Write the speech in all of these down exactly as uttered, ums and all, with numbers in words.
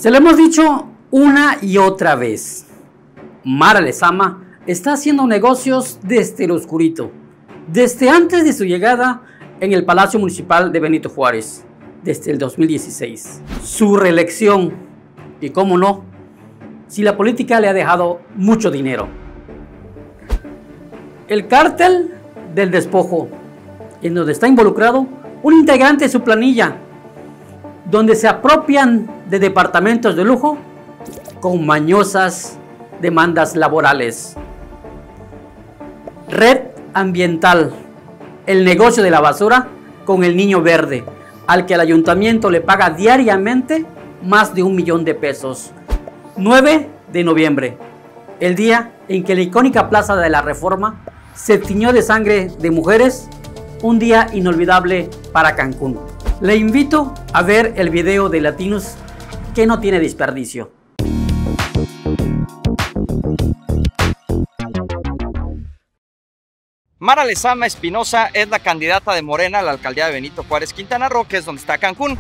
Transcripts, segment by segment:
Se lo hemos dicho una y otra vez. Mara Lezama está haciendo negocios desde el oscurito, desde antes de su llegada en el Palacio Municipal de Benito Juárez, desde el dos mil dieciséis. Su reelección, y cómo no, si la política le ha dejado mucho dinero. El cártel del despojo, en donde está involucrado un integrante de su planilla, donde se apropian de departamentos de lujo con mañosas demandas laborales. Red Ambiental, el negocio de la basura con el Niño Verde, al que el ayuntamiento le paga diariamente más de un millón de pesos. nueve de noviembre, el día en que la icónica Plaza de la Reforma se tiñó de sangre de mujeres, un día inolvidable para Cancún. Le invito a ver el video de Latinos, que no tiene desperdicio. Mara Lezama Espinosa es la candidata de Morena a la alcaldía de Benito Juárez, Quintana Roo, que es donde está Cancún.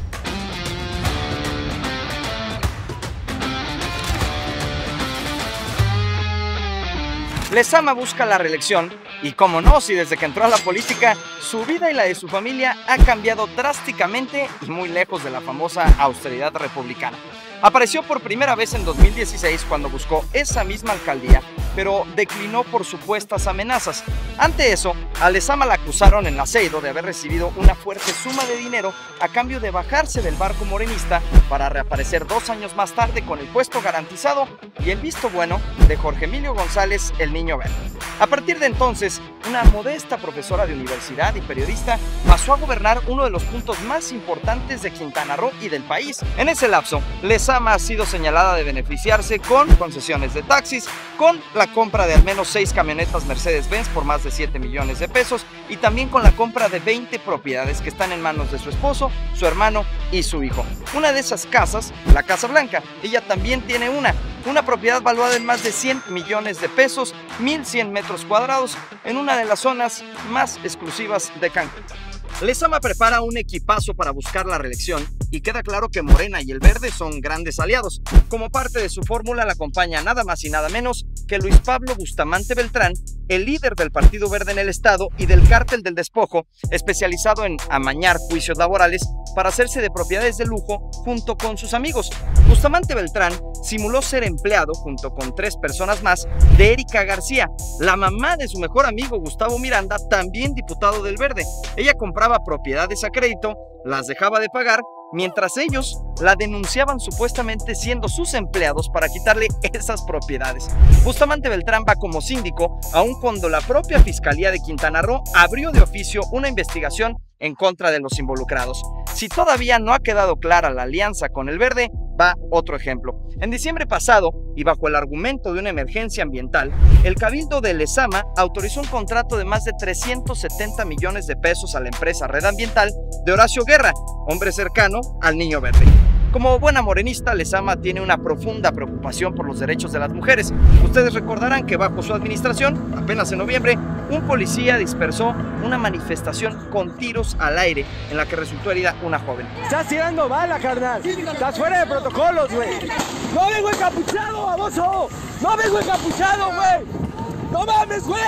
Lezama busca la reelección y, como no, si desde que entró a la política, su vida y la de su familia ha cambiado drásticamente y muy lejos de la famosa austeridad republicana. Apareció por primera vez en dos mil dieciséis cuando buscó esa misma alcaldía, pero declinó por supuestas amenazas. Ante eso, a Lezama la acusaron en Aceido de haber recibido una fuerte suma de dinero a cambio de bajarse del barco morenista para reaparecer dos años más tarde con el puesto garantizado y el visto bueno de Jorge Emilio González, el Niño Verde. A partir de entonces, una modesta profesora de universidad y periodista pasó a gobernar uno de los puntos más importantes de Quintana Roo y del país. En ese lapso, Lezama ha sido señalada de beneficiarse con concesiones de taxis, con la compra de al menos seis camionetas Mercedes-Benz por más de siete millones de pesos y también con la compra de veinte propiedades que están en manos de su esposo, su hermano y su hijo. Una de esas casas, la Casa Blanca, ella también tiene una, una propiedad valuada en más de cien millones de pesos, mil cien metros cuadrados, en una de las zonas más exclusivas de Cancún. Lezama prepara un equipazo para buscar la reelección y queda claro que Morena y el Verde son grandes aliados. Como parte de su fórmula la acompaña nada más y nada menos que Luis Pablo Bustamante Beltrán, el líder del Partido Verde en el estado y del cártel del despojo, especializado en amañar juicios laborales para hacerse de propiedades de lujo junto con sus amigos. Bustamante Beltrán simuló ser empleado junto con tres personas más de Erika García, la mamá de su mejor amigo Gustavo Miranda, también diputado del Verde. Ella compraba propiedades a crédito, las dejaba de pagar, mientras ellos la denunciaban supuestamente siendo sus empleados para quitarle esas propiedades. Bustamante Beltrán va como síndico, aun cuando la propia Fiscalía de Quintana Roo abrió de oficio una investigación en contra de los involucrados. Si todavía no ha quedado clara la alianza con el Verde, va otro ejemplo. En diciembre pasado, y bajo el argumento de una emergencia ambiental, el Cabildo de Lezama autorizó un contrato de más de trescientos setenta millones de pesos a la empresa Red Ambiental de Horacio Guerra, hombre cercano al Niño Verde. Como buena morenista, Lezama tiene una profunda preocupación por los derechos de las mujeres. Ustedes recordarán que bajo su administración, apenas en noviembre, un policía dispersó una manifestación con tiros al aire en la que resultó herida una joven. Estás tirando bala, carnal. Estás fuera de protocolos, güey. No vengo encapuchado, baboso. No vengo encapuchado, güey. No mames, güey.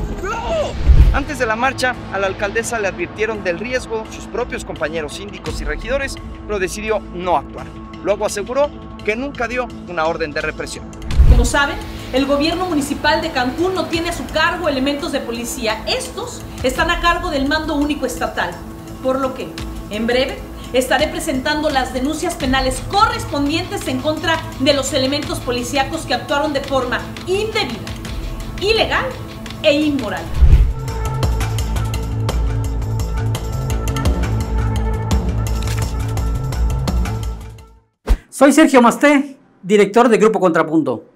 No. Antes de la marcha, a la alcaldesa le advirtieron del riesgo sus propios compañeros síndicos y regidores, pero decidió no actuar. Luego aseguró que nunca dio una orden de represión. Como saben, el gobierno municipal de Cancún no tiene a su cargo elementos de policía. Estos están a cargo del mando único estatal, por lo que, en breve, estaré presentando las denuncias penales correspondientes en contra de los elementos policíacos que actuaron de forma indebida, ilegal e inmoral. Soy Sergio Masté, director de Grupo Contrapunto.